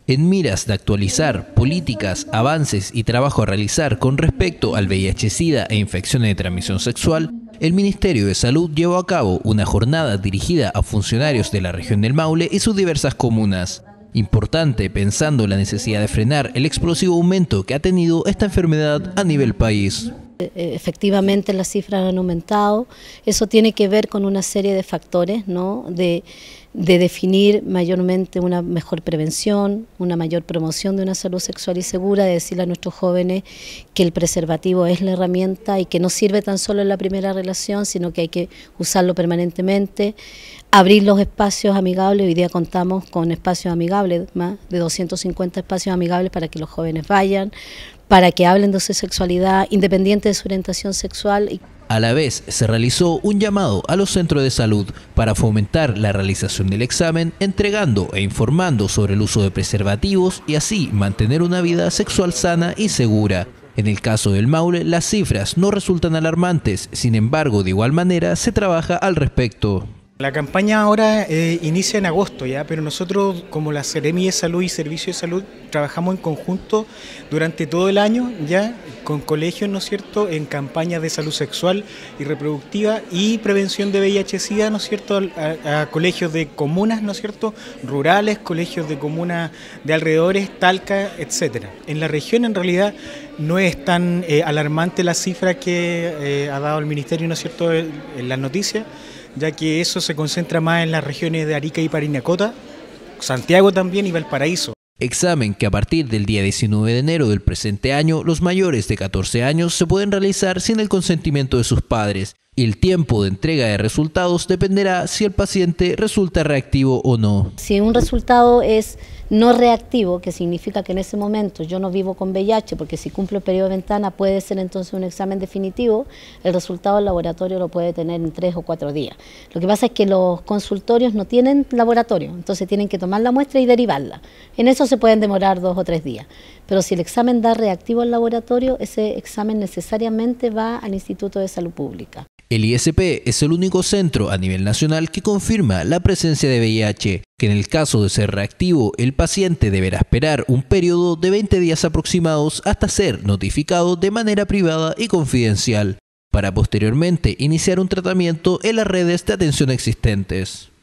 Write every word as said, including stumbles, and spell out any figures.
En miras de actualizar políticas, avances y trabajo a realizar con respecto al V I H SIDA e infecciones de transmisión sexual, el Ministerio de Salud llevó a cabo una jornada dirigida a funcionarios de la región del Maule y sus diversas comunas. Importante pensando en la necesidad de frenar el explosivo aumento que ha tenido esta enfermedad a nivel país. Efectivamente las cifras han aumentado, eso tiene que ver con una serie de factores, ¿no? de, de definir mayormente una mejor prevención, una mayor promoción de una salud sexual y segura, de decirle a nuestros jóvenes que el preservativo es la herramienta y que no sirve tan solo en la primera relación, sino que hay que usarlo permanentemente, abrir los espacios amigables. Hoy día contamos con espacios amigables, más de doscientos cincuenta espacios amigables para que los jóvenes vayan, para que hablen de su sexualidad, independiente de su orientación sexual. A la vez, se realizó un llamado a los centros de salud para fomentar la realización del examen, entregando e informando sobre el uso de preservativos y así mantener una vida sexual sana y segura. En el caso del Maule, las cifras no resultan alarmantes, sin embargo, de igual manera se trabaja al respecto. La campaña ahora eh, inicia en agosto ya, pero nosotros como la Seremi de Salud y Servicio de Salud trabajamos en conjunto durante todo el año ya con colegios, ¿no es cierto?, en campañas de salud sexual y reproductiva y prevención de V I H SIDA, ¿no es cierto?, a, a colegios de comunas, ¿no es cierto?, rurales, colegios de comunas de alrededores, Talca, etcétera. En la región en realidad no es tan eh, alarmante la cifra que eh, ha dado el Ministerio, ¿no es cierto?, en, en las noticias, ya que eso se concentra más en las regiones de Arica y Parinacota, Santiago también y Valparaíso. Examen que a partir del día diecinueve de enero del presente año, los mayores de catorce años se pueden realizar sin el consentimiento de sus padres, y el tiempo de entrega de resultados dependerá si el paciente resulta reactivo o no. Si un resultado es no reactivo, que significa que en ese momento yo no vivo con V I H, porque si cumplo el periodo de ventana puede ser entonces un examen definitivo, el resultado del laboratorio lo puede tener en tres o cuatro días. Lo que pasa es que los consultorios no tienen laboratorio, entonces tienen que tomar la muestra y derivarla. En eso se pueden demorar dos o tres días. Pero si el examen da reactivo al laboratorio, ese examen necesariamente va al Instituto de Salud Pública. El I S P es el único centro a nivel nacional que confirma la presencia de V I H, que en el caso de ser reactivo, el paciente deberá esperar un periodo de veinte días aproximados hasta ser notificado de manera privada y confidencial, para posteriormente iniciar un tratamiento en las redes de atención existentes.